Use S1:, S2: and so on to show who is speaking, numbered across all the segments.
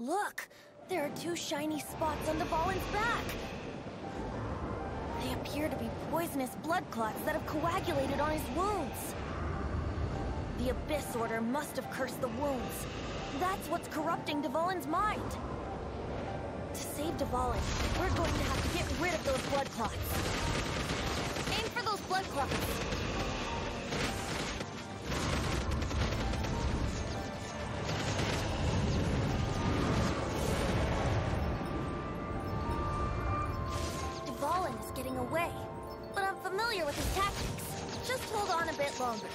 S1: Look! There are two shiny spots on Dvalin's back! They appear to be poisonous blood clots that have coagulated on his wounds. The Abyss Order must have cursed the wounds. That's what's corrupting Dvalin's mind. To save Dvalin, we're going to have to get rid of those blood clots. Aim for those blood clots. Dvalin is getting away, but I'm familiar with his tactics. Just hold on a bit longer.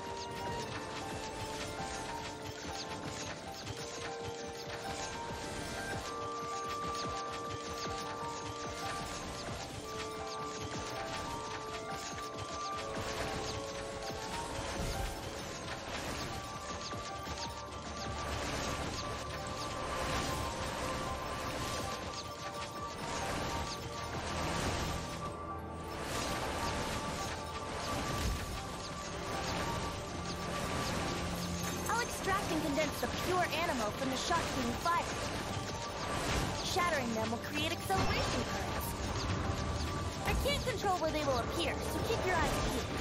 S1: And condense the pure animal from the shots being fired. Shattering them will create acceleration currents. I can't control where they will appear, so keep your eyes peeled.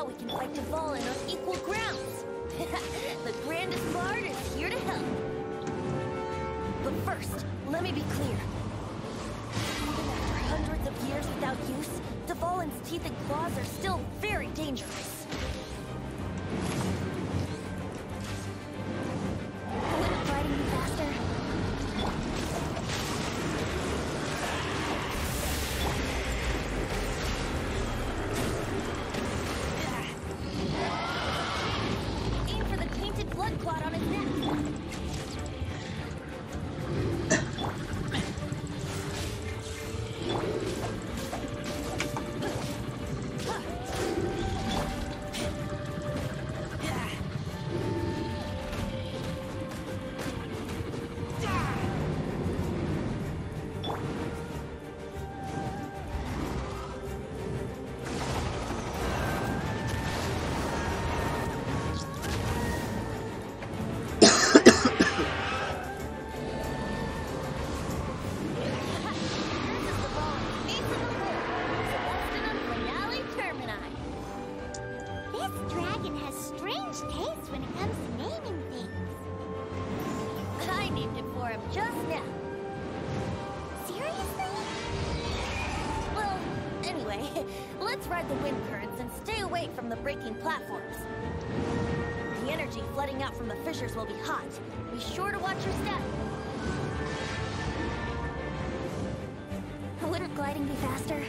S1: we can fight Dvalin on equal grounds. The grandest bard is here to help. But first, let me be clear. Even after hundreds of years without use, Dvalin's teeth and claws are still very dangerous. Wouldn't fighting be faster? Aim for the tainted blood clot on his neck. Just now. Seriously? Well, anyway, let's ride the wind currents and stay away from the breaking platforms. The energy flooding out from the fissures will be hot. Be sure to watch your step. Wouldn't gliding be faster?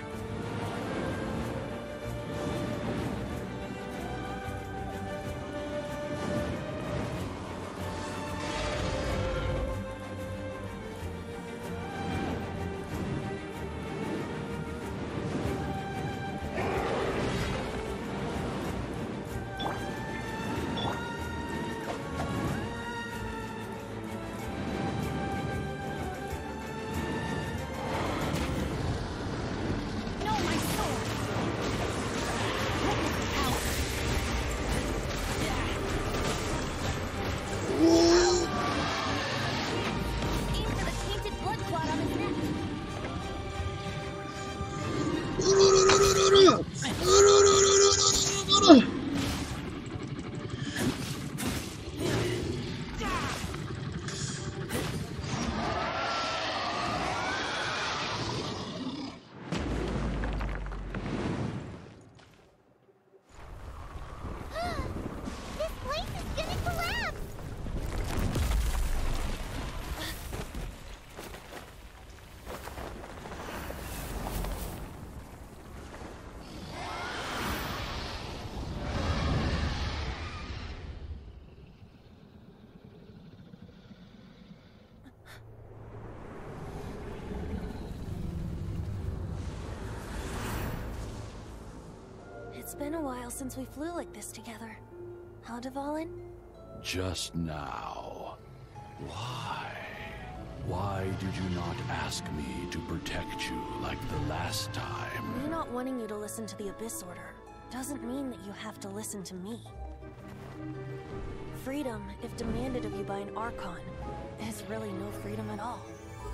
S1: It's been a while since we flew like this together. How, Dvalin?
S2: Just now. Why? Why did you not ask me to protect you like the last time?
S1: Me not wanting you to listen to the Abyss Order doesn't mean that you have to listen to me. Freedom, if demanded of you by an Archon, is really no freedom at all.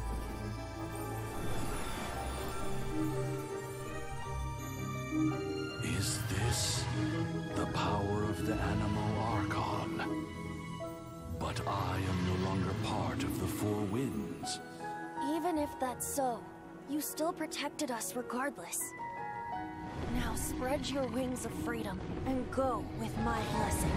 S2: Is this the power of the Animal Archon? But I am no longer part of the Four Winds.
S1: Even if that's so, you still protected us regardless. Now spread your wings of freedom and go with my blessing.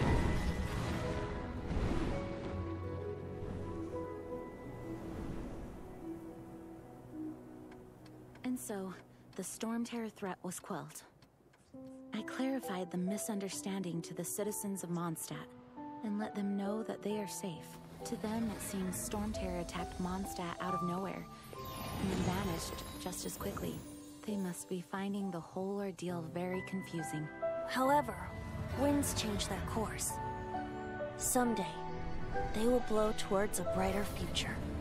S3: And so, the Storm Terror threat was quelled. I clarified the misunderstanding to the citizens of Mondstadt, and let them know that they are safe. To them, it seems Storm Terror attacked Mondstadt out of nowhere, and then vanished just as quickly. They must be finding the whole ordeal very confusing.
S1: However, winds change their course. Someday, they will blow towards a brighter future.